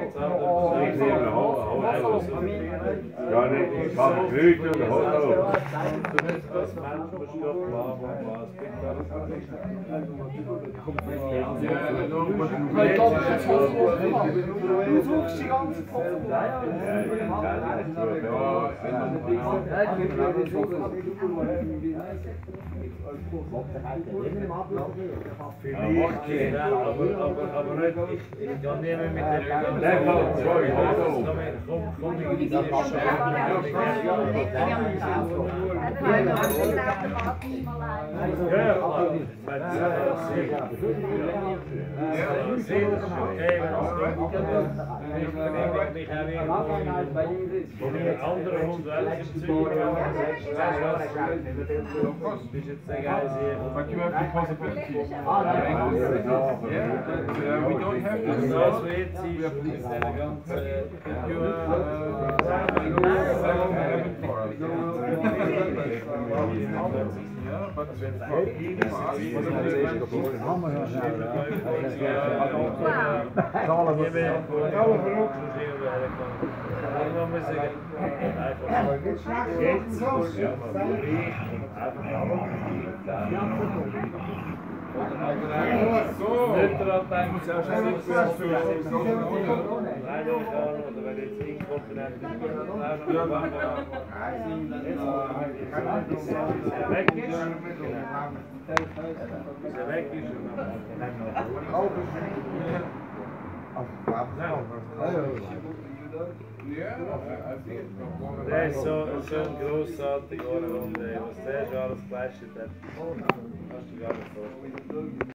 Ja, nee, ich kann Leute und Hose. Ich glaube, das hast du gemacht. Du suchst die ganze Zeit. Vielleicht, aber nicht, ich kann nicht mehr mit der andere Hund But you have the possibility. We don't have to. But Der ist so ein grossartiger Ohrhund, was der schon alles geleistet hat. Hast du gar nicht vorstellen.